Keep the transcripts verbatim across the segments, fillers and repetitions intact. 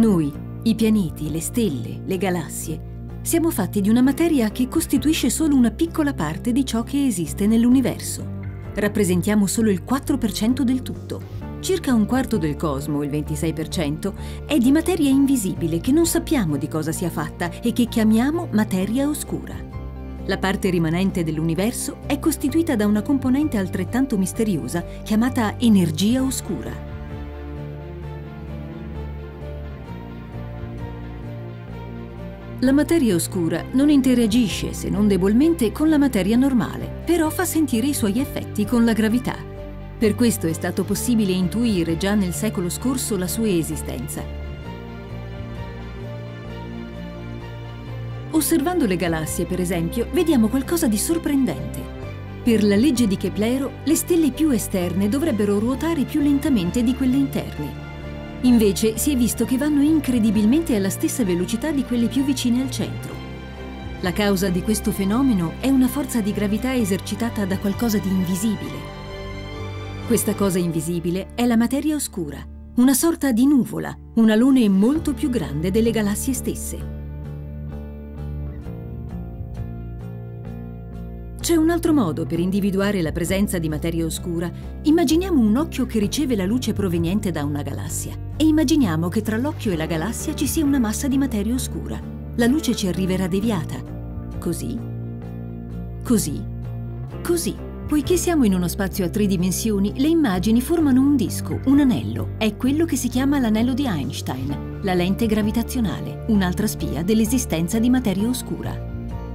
Noi, i pianeti, le stelle, le galassie, siamo fatti di una materia che costituisce solo una piccola parte di ciò che esiste nell'universo. Rappresentiamo solo il quattro per cento del tutto. Circa un quarto del cosmo, il ventisei per cento, è di materia invisibile che non sappiamo di cosa sia fatta e che chiamiamo materia oscura. La parte rimanente dell'universo è costituita da una componente altrettanto misteriosa chiamata energia oscura. La materia oscura non interagisce, se non debolmente, con la materia normale, però fa sentire i suoi effetti con la gravità. Per questo è stato possibile intuire già nel secolo scorso la sua esistenza. Osservando le galassie, per esempio, vediamo qualcosa di sorprendente. Per la legge di Keplero, le stelle più esterne dovrebbero ruotare più lentamente di quelle interne. Invece si è visto che vanno incredibilmente alla stessa velocità di quelle più vicine al centro. La causa di questo fenomeno è una forza di gravità esercitata da qualcosa di invisibile. Questa cosa invisibile è la materia oscura, una sorta di nuvola, un alone molto più grande delle galassie stesse. C'è un altro modo per individuare la presenza di materia oscura. Immaginiamo un occhio che riceve la luce proveniente da una galassia e immaginiamo che tra l'occhio e la galassia ci sia una massa di materia oscura. La luce ci arriverà deviata. Così, così, così. Poiché siamo in uno spazio a tre dimensioni, le immagini formano un disco, un anello. È quello che si chiama l'anello di Einstein, la lente gravitazionale, un'altra spia dell'esistenza di materia oscura.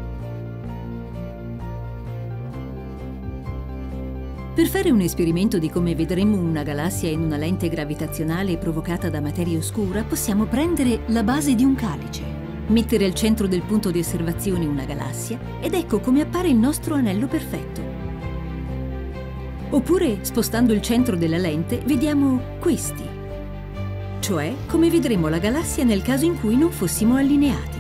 Per fare un esperimento di come vedremmo una galassia in una lente gravitazionale provocata da materia oscura, possiamo prendere la base di un calice, mettere al centro del punto di osservazione una galassia ed ecco come appare il nostro anello perfetto. Oppure, spostando il centro della lente, vediamo questi, cioè come vedremo la galassia nel caso in cui non fossimo allineati.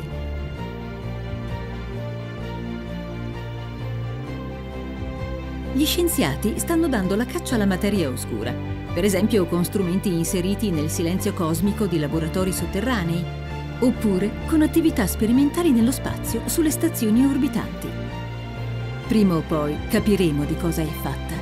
Gli scienziati stanno dando la caccia alla materia oscura, per esempio con strumenti inseriti nel silenzio cosmico di laboratori sotterranei, oppure con attività sperimentali nello spazio sulle stazioni orbitanti. Prima o poi capiremo di cosa è fatta.